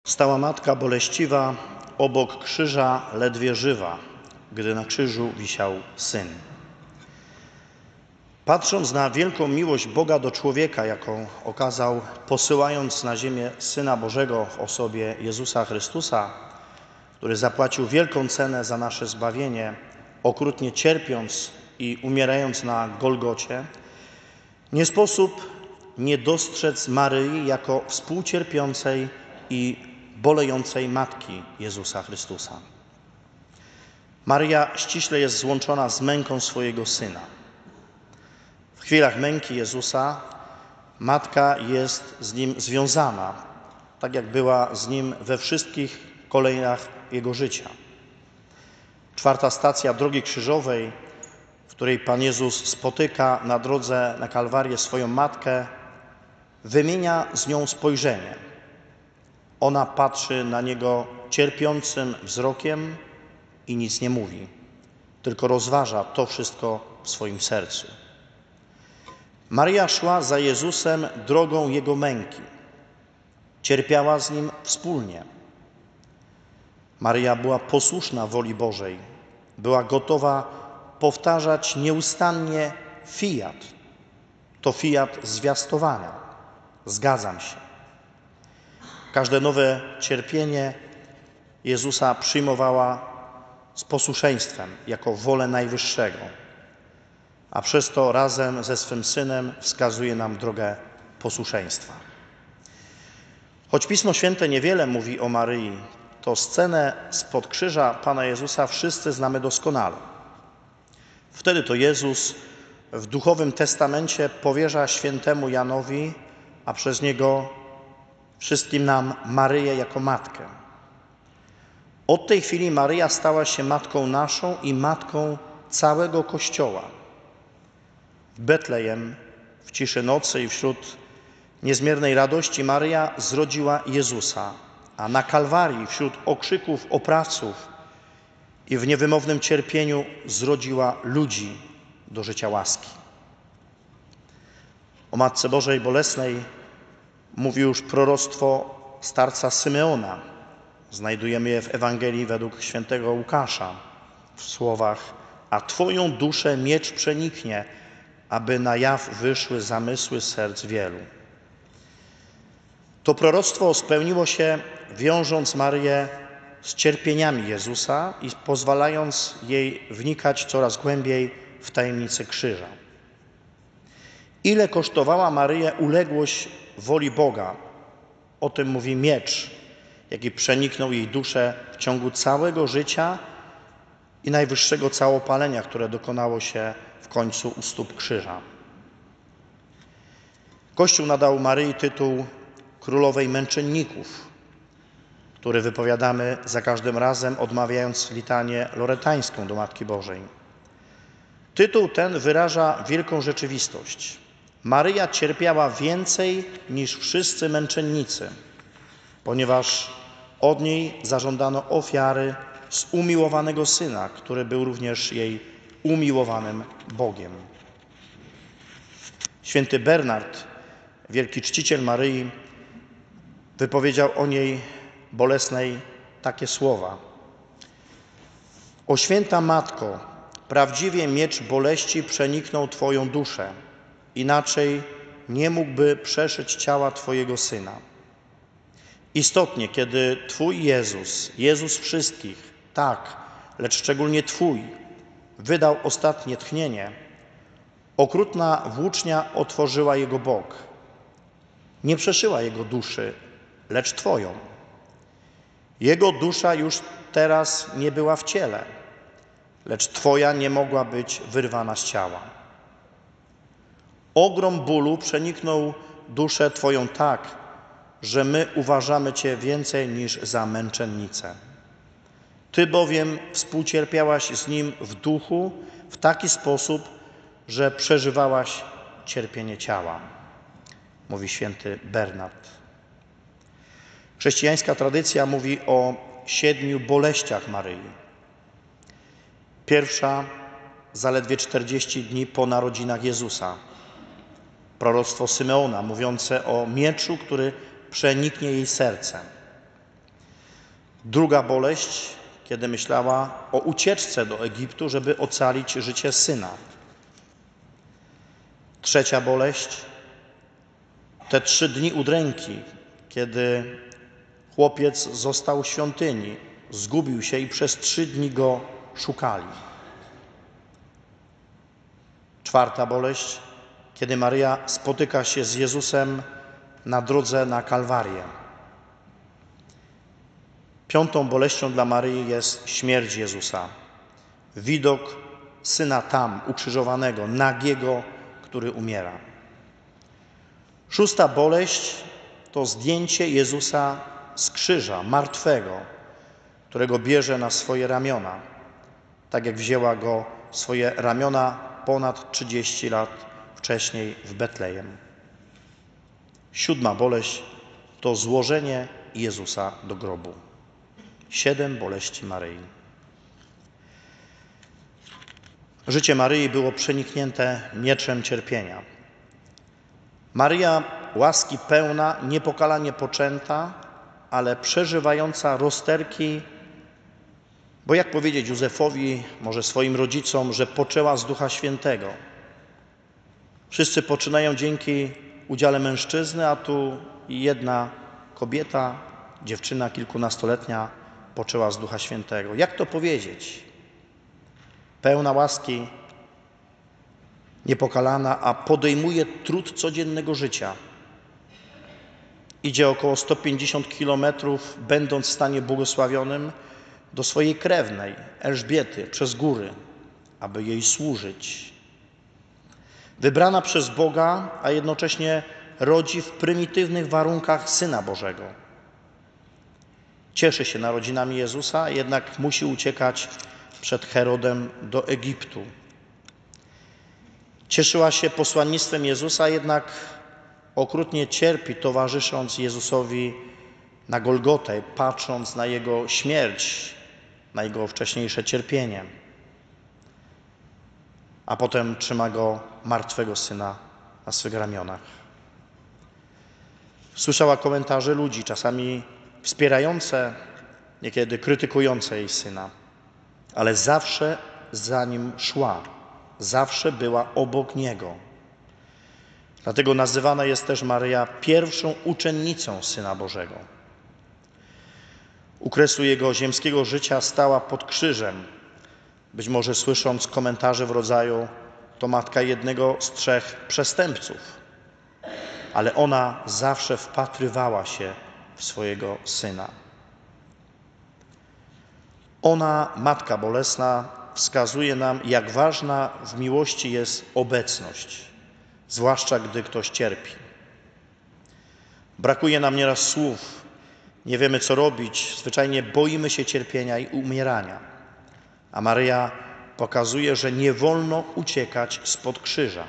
Stała matka boleściwa, obok krzyża ledwie żywa, gdy na krzyżu wisiał Syn. Patrząc na wielką miłość Boga do człowieka, jaką okazał, posyłając na ziemię Syna Bożego w osobie Jezusa Chrystusa, który zapłacił wielką cenę za nasze zbawienie, okrutnie cierpiąc i umierając na Golgocie, nie sposób nie dostrzec Maryi jako współcierpiącej i bolejącej matki Jezusa Chrystusa. Maryja ściśle jest złączona z męką swojego Syna. W chwilach męki Jezusa matka jest z Nim związana, tak jak była z Nim we wszystkich kolejach Jego życia. 4. stacja Drogi Krzyżowej, w której Pan Jezus spotyka na drodze na Kalwarię swoją matkę, wymienia z nią spojrzenie. Ona patrzy na Niego cierpiącym wzrokiem i nic nie mówi, tylko rozważa to wszystko w swoim sercu. Maryja szła za Jezusem drogą Jego męki. Cierpiała z Nim wspólnie. Maryja była posłuszna woli Bożej. Była gotowa powtarzać nieustannie fiat. To fiat zwiastowania. Zgadzam się. Każde nowe cierpienie Jezusa przyjmowała z posłuszeństwem, jako wolę Najwyższego, a przez to razem ze swym Synem wskazuje nam drogę posłuszeństwa. Choć Pismo Święte niewiele mówi o Maryi, to scenę spod krzyża Pana Jezusa wszyscy znamy doskonale. Wtedy to Jezus w Duchowym Testamencie powierza świętemu Janowi, a przez niego wszystkim nam Maryję jako matkę. Od tej chwili Maryja stała się matką naszą i matką całego Kościoła. W Betlejem, w ciszy nocy i wśród niezmiernej radości Maryja zrodziła Jezusa, a na Kalwarii wśród okrzyków oprawców i w niewymownym cierpieniu zrodziła ludzi do życia łaski. O Matce Bożej Bolesnej mówi już proroctwo starca Symeona. Znajdujemy je w Ewangelii według świętego Łukasza w słowach: a Twoją duszę miecz przeniknie, aby na jaw wyszły zamysły serc wielu. To proroctwo spełniło się, wiążąc Maryję z cierpieniami Jezusa i pozwalając jej wnikać coraz głębiej w tajemnicę krzyża. Ile kosztowała Maryję uległość woli Boga, o tym mówi miecz, jaki przeniknął jej duszę w ciągu całego życia i najwyższego całopalenia, które dokonało się w końcu u stóp krzyża. Kościół nadał Maryi tytuł Królowej Męczenników, który wypowiadamy za każdym razem, odmawiając litanię loretańską do Matki Bożej. Tytuł ten wyraża wielką rzeczywistość. Maryja cierpiała więcej niż wszyscy męczennicy, ponieważ od niej zażądano ofiary z umiłowanego Syna, który był również jej umiłowanym Bogiem. Święty Bernard, wielki czciciel Maryi, wypowiedział o niej bolesnej takie słowa: o święta Matko, prawdziwie miecz boleści przeniknął Twoją duszę, inaczej nie mógłby przeszyć ciała Twojego Syna. Istotnie, kiedy Twój Jezus, Jezus wszystkich, tak, lecz szczególnie Twój, wydał ostatnie tchnienie, okrutna włócznia otworzyła Jego bok. Nie przeszyła Jego duszy, lecz Twoją. Jego dusza już teraz nie była w ciele, lecz Twoja nie mogła być wyrwana z ciała. Ogrom bólu przeniknął duszę Twoją tak, że my uważamy Cię więcej niż za męczennicę. Ty bowiem współcierpiałaś z Nim w duchu w taki sposób, że przeżywałaś cierpienie ciała, mówi święty Bernard. Chrześcijańska tradycja mówi o 7 boleściach Maryi. Pierwsza zaledwie 40 dni po narodzinach Jezusa. Proroctwo Symeona mówiące o mieczu, który przeniknie jej serce. Druga boleść, kiedy myślała o ucieczce do Egiptu, żeby ocalić życie syna. Trzecia boleść, te 3 dni udręki, kiedy chłopiec został w świątyni, zgubił się i przez 3 dni go szukali. Czwarta boleść, kiedy Maryja spotyka się z Jezusem na drodze na Kalwarię. Piątą boleścią dla Maryi jest śmierć Jezusa. Widok Syna tam, ukrzyżowanego, nagiego, który umiera. Szósta boleść to zdjęcie Jezusa z krzyża, martwego, którego bierze na swoje ramiona, tak jak wzięła go w swoje ramiona ponad 30 lat wcześniej w Betlejem. Siódma boleść to złożenie Jezusa do grobu. 7 boleści Maryi. Życie Maryi było przeniknięte mieczem cierpienia. Maryja, łaski pełna, niepokalanie poczęta, ale przeżywająca rozterki, bo jak powiedzieć Józefowi, może swoim rodzicom, że poczęła z Ducha Świętego. Wszyscy poczynają dzięki udziale mężczyzny, a tu jedna kobieta, dziewczyna kilkunastoletnia, poczęła z Ducha Świętego. Jak to powiedzieć? Pełna łaski, niepokalana, a podejmuje trud codziennego życia. Idzie około 150 kilometrów, będąc w stanie błogosławionym, do swojej krewnej, Elżbiety, przez góry, aby jej służyć. Wybrana przez Boga, a jednocześnie rodzi w prymitywnych warunkach Syna Bożego. Cieszy się narodzinami Jezusa, jednak musi uciekać przed Herodem do Egiptu. Cieszyła się posłannictwem Jezusa, jednak okrutnie cierpi, towarzysząc Jezusowi na Golgotę, patrząc na Jego śmierć, na Jego wcześniejsze cierpienie. A potem trzyma Go, martwego Syna, na swych ramionach. Słyszała komentarze ludzi, czasami wspierające, niekiedy krytykujące jej Syna, ale zawsze za Nim szła, zawsze była obok Niego. Dlatego nazywana jest też Maryja pierwszą uczennicą Syna Bożego. U kresu Jego ziemskiego życia stała pod krzyżem, być może słysząc komentarze w rodzaju: to matka jednego z 3 przestępców, ale ona zawsze wpatrywała się w swojego Syna. Ona, Matka Bolesna, wskazuje nam, jak ważna w miłości jest obecność, zwłaszcza gdy ktoś cierpi. Brakuje nam nieraz słów, nie wiemy co robić, zwyczajnie boimy się cierpienia i umierania. A Maryja pokazuje, że nie wolno uciekać spod krzyża.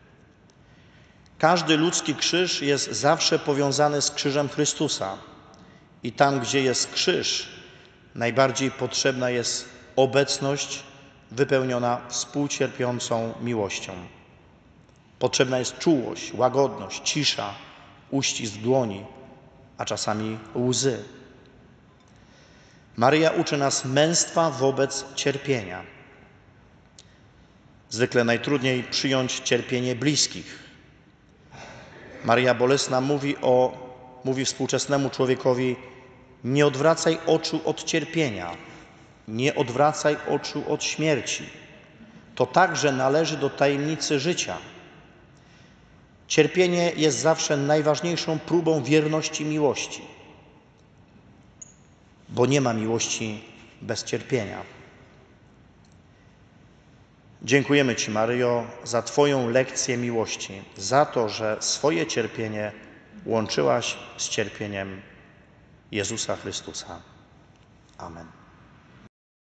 Każdy ludzki krzyż jest zawsze powiązany z krzyżem Chrystusa. I tam, gdzie jest krzyż, najbardziej potrzebna jest obecność wypełniona współcierpiącą miłością. Potrzebna jest czułość, łagodność, cisza, uścisk dłoni, a czasami łzy. Maryja uczy nas męstwa wobec cierpienia. Zwykle najtrudniej przyjąć cierpienie bliskich. Maryja Bolesna mówi współczesnemu człowiekowi: nie odwracaj oczu od cierpienia, nie odwracaj oczu od śmierci. To także należy do tajemnicy życia. Cierpienie jest zawsze najważniejszą próbą wierności miłości, bo nie ma miłości bez cierpienia. Dziękujemy Ci, Maryjo, za Twoją lekcję miłości, za to, że swoje cierpienie łączyłaś z cierpieniem Jezusa Chrystusa. Amen.